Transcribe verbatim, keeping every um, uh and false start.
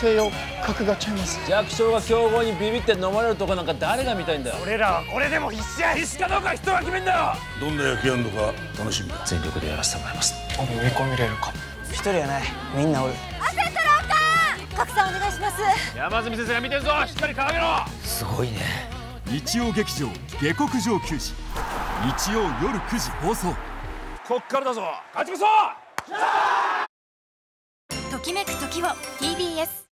西洋格がちゃいます。 弱小が強豪にビビって飲まれるとこなんか誰が見たいんだよ。 俺らはこれでも必死や。必死かどうか人が決めんだよ。 どんな野球やるのか楽しみだ。 全力でやらせてもらいます。 俺追い込みれるか。 一人やない、みんなおる。 焦ったらあかん。格さんお願いします。 山住先生が見てるぞ。しっかり掲げろ。 すごいね。 日曜劇場下克上球児、日曜夜くじ放送。 こっからだぞ。勝ち越そう。 ときめく時を ティービーエス。